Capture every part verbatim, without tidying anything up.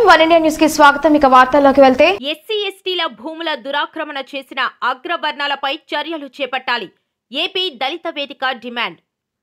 One India news కి స్వాగతం. ఇక వార్తల్లోకి వెళ్తే ఎస్సీ ఎస్టీల భూముల దురాక్రమణ చేసిన అగ్రవర్ణాలపై చర్యలు చేపట్టాలి. ఏపీ దళిత వేదిక డిమాండ్.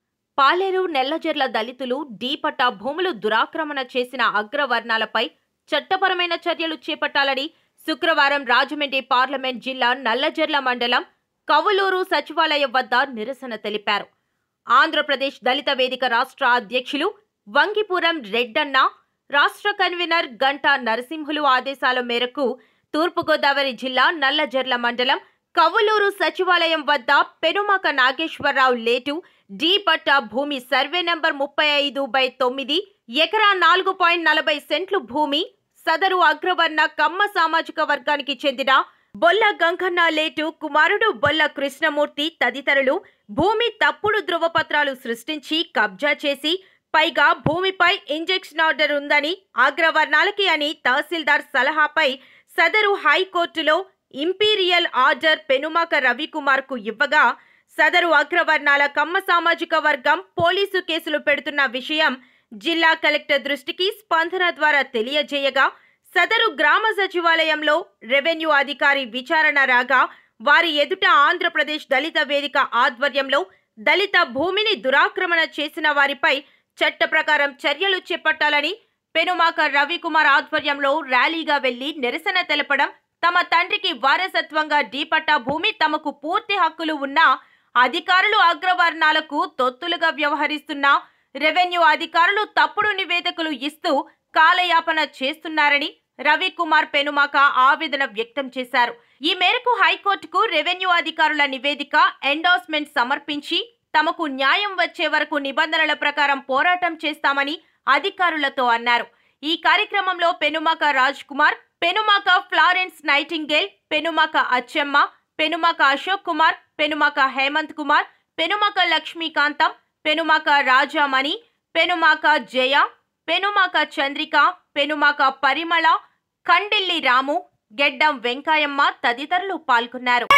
పాలేరు నెల్లజర్ల దళితులు డి పట్టా భూములు దురాక్రమణ చేసిన అగ్రవర్ణాలపై చట్టపరమైన చర్యలు చేపట్టాలని శుక్రవారం రాజమండ్రి పార్లమెంట్ జిల్లా నల్లజర్ల మండలం కవులూరు సచివాలయం వద్ద నిరసన తెలిపారు. ఆంధ్రప్రదేశ్ దళిత వేదిక రాష్ట్ర అధ్యక్షులు వంగిపురం రెడ్డన్న, రాష్ట్ర కన్వీనర్ గంటా నరసింహులు ఆదేశాల మేరకు తూర్పుగోదావరి జిల్లా నల్లజర్ల మండలం కవులూరు సచివాలయం వద్ద పెనుమాక నాగేశ్వరరావు లేటు డి పట్టా భూమి సర్వే నంబర్ ముప్పై ఐదు బై తొమ్మిది ఎకరా నాలుగు పాయింట్ నలభై సెంట్లు భూమి సదరు అగ్రవర్ణ కమ్మ సామాజిక వర్గానికి చెందిన బొల్ల గంగన్న లేటు కుమారుడు బొల్ల కృష్ణమూర్తి తదితరులు భూమి తప్పుడు ధృవపత్రాలు సృష్టించి కబ్జా చేసి పైగా భూమిపై ఇంజెక్షన్ ఆర్డర్ ఉందని అగ్రవర్ణాలకి అని తహసీల్దార్ సలహాపై సదరు హైకోర్టులో ఇంపీరియల్ ఆర్డర్ పెనుమాక రవికుమార్ కు ఇవ్వగా సదరు అగ్రవర్ణాల కమ్మ సామాజిక వర్గం పోలీసు కేసులు పెడుతున్న విషయం జిల్లా కలెక్టర్ దృష్టికి స్పందన ద్వారా తెలియజేయగా సదరు గ్రామ సచివాలయంలో రెవెన్యూ అధికారి విచారణ రాగా వారి ఎదుట ఆంధ్రప్రదేశ్ దళిత వేదిక ఆధ్వర్యంలో దళిత భూమిని దురాక్రమణ చేసిన వారిపై చట్ట ప్రకారం చర్యలు చేపట్టాలని పెనుమాక రవికుమార్ ఆధ్వర్యంలో ర్యాలీగా వెళ్లి నిరసన తెలపడం, తమ తండ్రికి వారసత్వంగా డి పట్టా భూమి తమకు పూర్తి హక్కులు ఉన్నా అధికారులు అగ్రవర్ణాలకు తొత్తులుగా వ్యవహరిస్తున్నా రెవెన్యూ అధికారులు తప్పుడు నివేదికలు ఇస్తూ కాలయాపన చేస్తున్నారని రవికుమార్ పెనుమాక ఆవేదన వ్యక్తం చేశారు. ఈ మేరకు హైకోర్టుకు రెవెన్యూ అధికారుల నివేదిక ఎండార్స్మెంట్ సమర్పించి తమకు న్యాయం వచ్చే వరకు నిబంధనల ప్రకారం పోరాటం చేస్తామని అధికారులతో అన్నారు. ఈ కార్యక్రమంలో పెనుమాక రాజ్ కుమార్, పెనుమాక ఫ్లారెన్స్ నైటింగేల్, పెనుమాక అచ్చమ్మ, పెనుమాక అశోక్ కుమార్, పెనుమాక హేమంత్ కుమార్, పెనుమాక లక్ష్మీకాంతం, పెనుమాక రాజామణి, పెనుమాక జయ, పెనుమాక చంద్రిక, పెనుమాక పరిమళ, కండిల్లి రాము, గెడ్డం వెంకాయమ్మ తదితరులు పాల్గొన్నారు.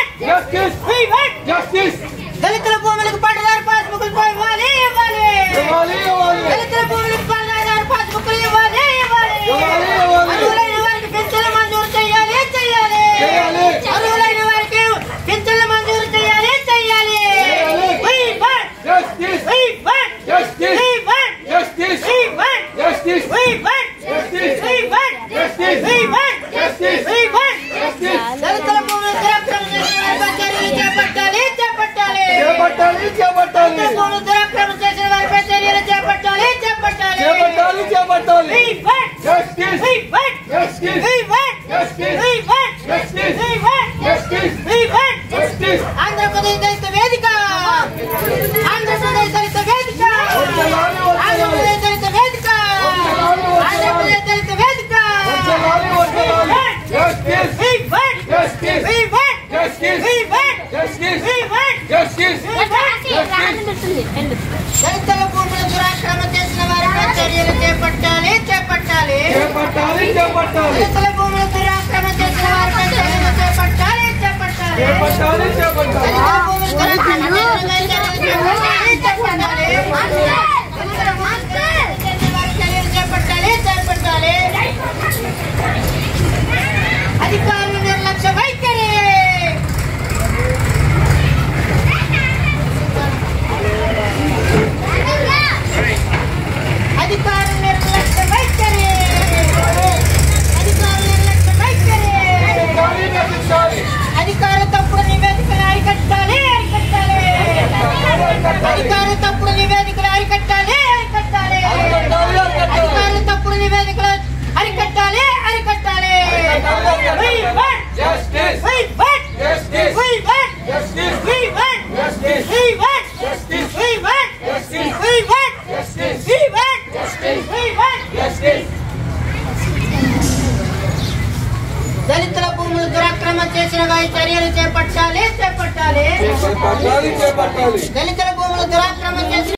దళితుల భూములకు పట్టదారు పాస్బుక్లు ఇవ్వాలి ఇవ్వాలి దళితుల భూములకు పట్టదారు పాస్బుక్లు ఇవ్వాలి ఇవ్వాలి అర్హులైన వారికి పెన్షన్లు మంజూరు చేయాలి చేయాలి అర్హులైన వారికి పెన్షన్లు మంజూరు చేయాలి చేయాలి దళితుల భూములు దురాక్రమణ చేసిన వారిపై చర్యలు చేపట్టాలి చేపట్టాలి భూములు దురాక్రమణ చేసిన వారిపై చర్యలు చేపట్టాలి చేపట్టాలి ఆంధ్రప్రదేశ్ దళిత వేదిక ఆంధ్రప్రదేశ్ దళిత వేదిక ఆంధ్రప్రదేశ్ దళిత వేదిక ఆంధ్రప్రదేశ్ దళిత వేదిక దళితుల భూముల దురాక్రమణ చేసిన వారిపై చర్యలు చేపట్టాలి చేపట్టాలి దళితుల భూముల దురాక్రమణ చేసిన వారిపై చర్యలు చేపట్టాలి చేపట్టాలి దళితుల భూముల దురాక్రమణ చేసిన వారిపై చర్యలు చేపట్టాలి చర్యలు చేపట్టాలి చేపట్టాలి అధికారుల నిర్లక్ష్య వైఖరి అధికారుల నిర్లక్ష్య వైఖరి అధికారుల నిర్లక్ష్య వైఖరి అధికారులు తప్పుడు నివేదికలు అరికట్టాలి అరికట్టాలి అధికారులు తప్పుడు నివేదికలు అరికట్టాలి అరికట్టాలి అధికారులు తప్పుడు నివేదికలు అరికట్టాలి అరికట్టాలి దళితుల భూములు దురాక్రమణ చేసిన వారి చర్యలు చేపట్టాలి చేపట్టాలి దళితుల భూములు దురాక్రమణ చేసిన